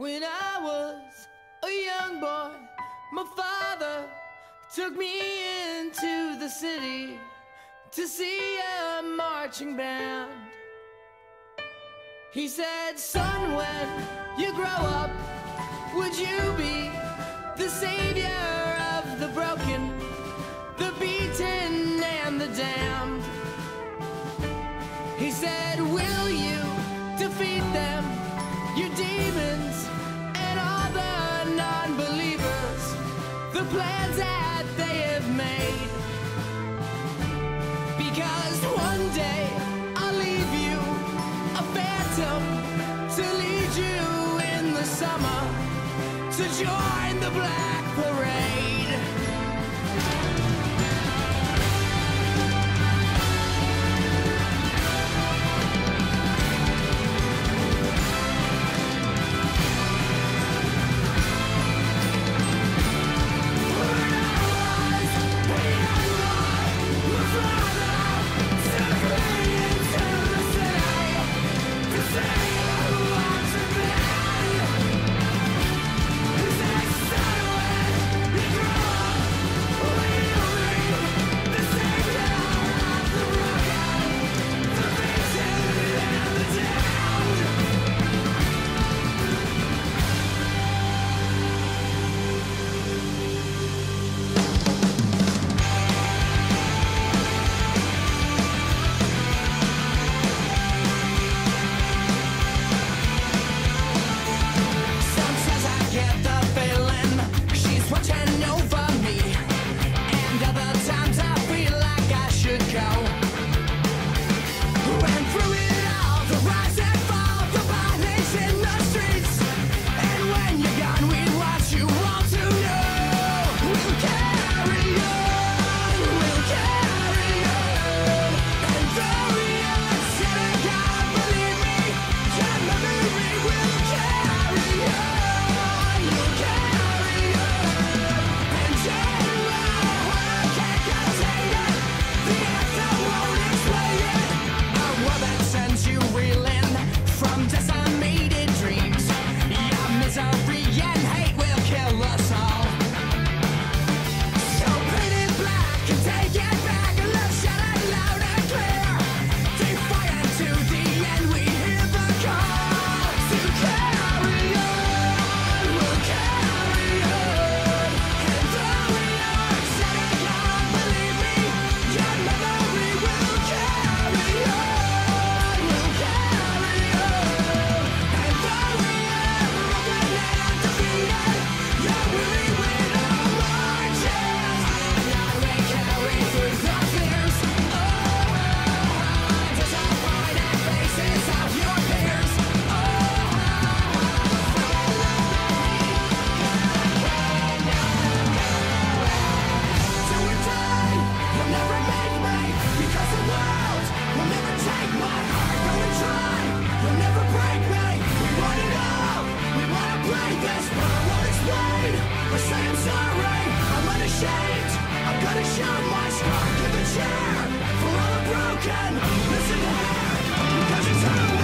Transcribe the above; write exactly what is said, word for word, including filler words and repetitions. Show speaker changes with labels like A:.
A: When I was a young boy, my father took me into the city to see a marching band. He said, son, when you grow up, would you be the savior of the broken, the beaten and the damned? He said, will you defeat them, your demons and all the non-believers, the plans that they have made? Because one day I'll leave you a phantom to lead you in the summer to join the Black Parade. Show my scar to the chair for all the broken. Listen here, because it's how